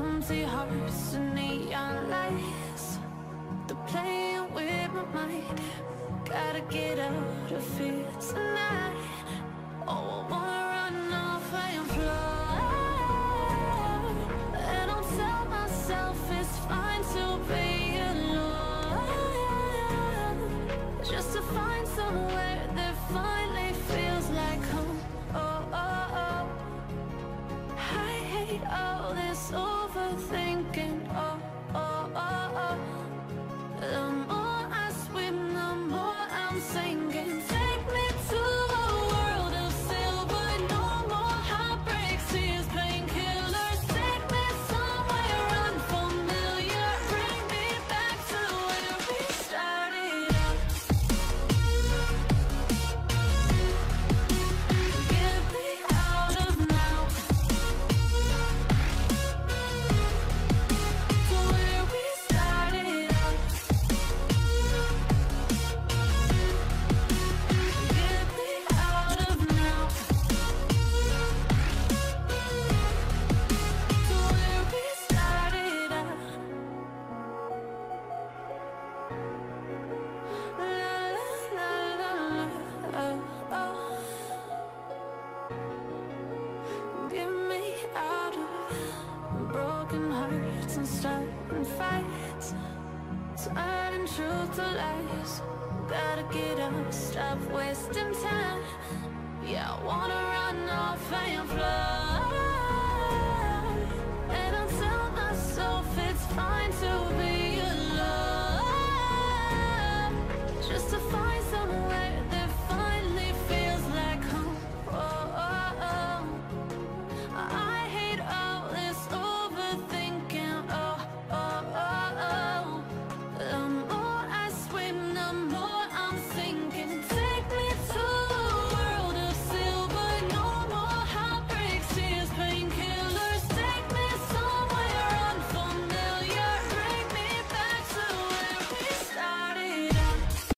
empty hearts and neon lights. They're playing with my mind. Gotta get out of here tonight. Oh, I wanna run off and fly. And I'll tell myself it's fine to be alone, just to find somewhere that finally feels like home. Oh, oh, oh. I hate all this overthinking. Oh, oh, oh, oh. The more I swim, the more I'm sinking. Take me to a world of silver. No more heartbreaks, tears, painkillers. Take me somewhere unfamiliar. Bring me back to where we started out. Get me out of now, to where we started out. Get me out of now, to where we started out. La la la la la, oh, oh. Get me out of broken hearts and starting fights, turning truth to lies. Gotta get up, stop wasting time. Yeah, I wanna run off and fly.